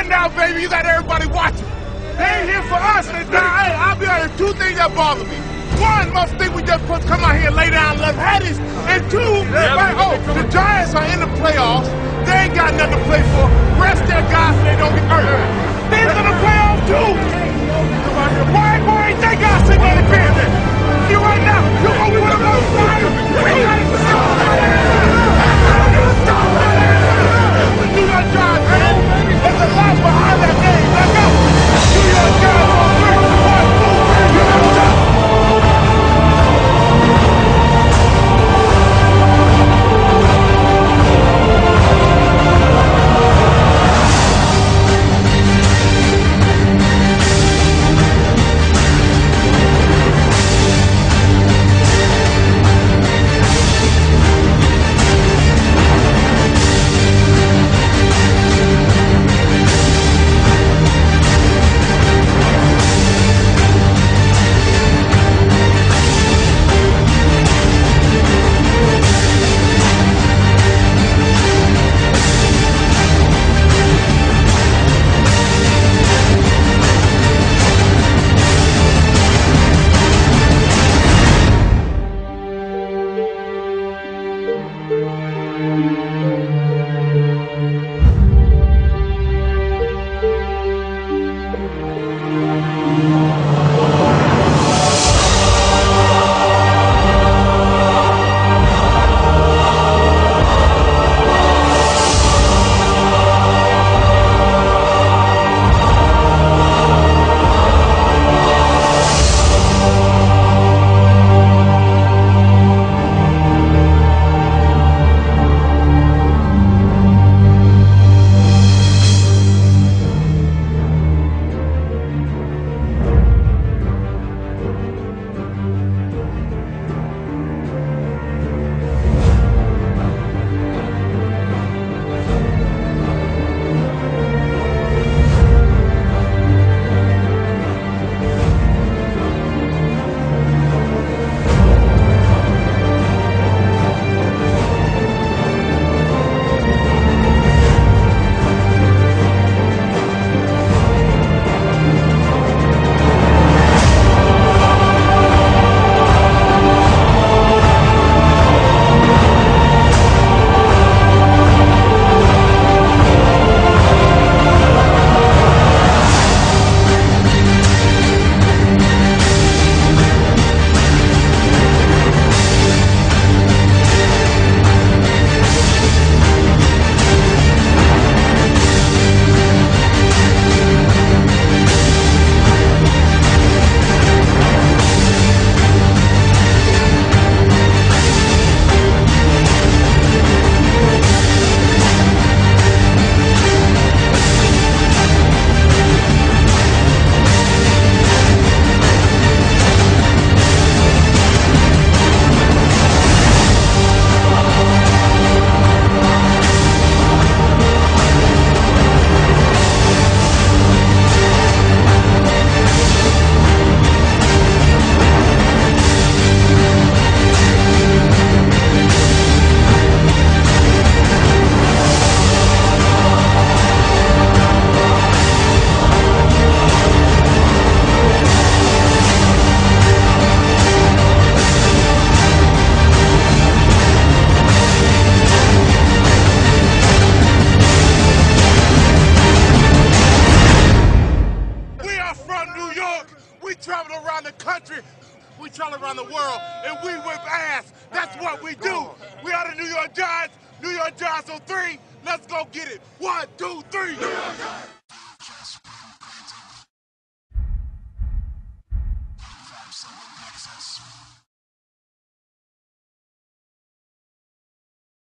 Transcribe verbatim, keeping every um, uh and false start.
right now, baby. You got everybody watching. They ain't here for us. They, now, hey, I'll be honest, two things that bother me. One, most think we just supposed to come out here and lay down and let Hatties. And two, like, oh, the Giants are in the playoffs. They ain't got nothing to play for. Rest their guys so they don't get hurt. They're in the playoffs too. Why, why ain't they guys sitting on the bench? You right now, you gonna put them on fire? We gotta stop that. New York Giants, man. There's a lot behind that game. Let's go. New York Giants on three. One, two, three. You gotta stop. travel around the country, we travel around the world, and we whip ass. That's what we do. We are the New York Giants. New York Giants on three. Let's go get it. One, two, three. New York Giants.